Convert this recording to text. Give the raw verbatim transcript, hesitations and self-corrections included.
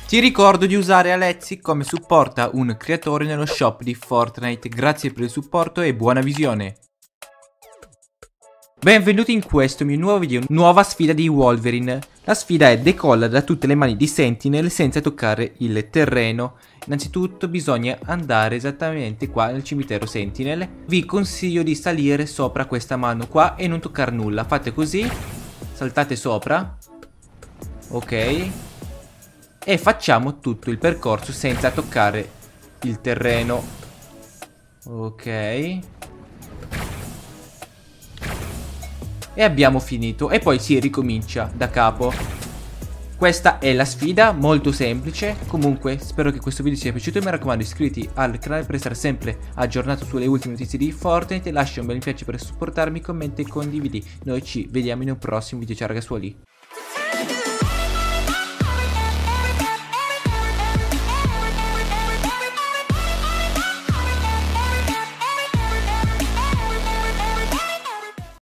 Ti ricordo di usare Alexi come supporta un creatore nello shop di Fortnite. Grazie per il supporto e buona visione. Benvenuti in questo mio nuovo video, nuova sfida di Wolverine. La sfida è decolla da tutte le mani di Sentinel senza toccare il terreno. Innanzitutto bisogna andare esattamente qua nel cimitero Sentinel. Vi consiglio di salire sopra questa mano qua e non toccare nulla. Fate così, saltate sopra. Ok. E facciamo tutto il percorso senza toccare il terreno. Ok. E abbiamo finito. E poi si ricomincia da capo. Questa è la sfida, molto semplice. Comunque spero che questo video sia piaciuto e mi raccomando iscriviti al canale per essere sempre aggiornato sulle ultime notizie di Fortnite. Lascia un bel mi piace per supportarmi, commenta e condividi. Noi ci vediamo in un prossimo video, ciao ragazzuoli.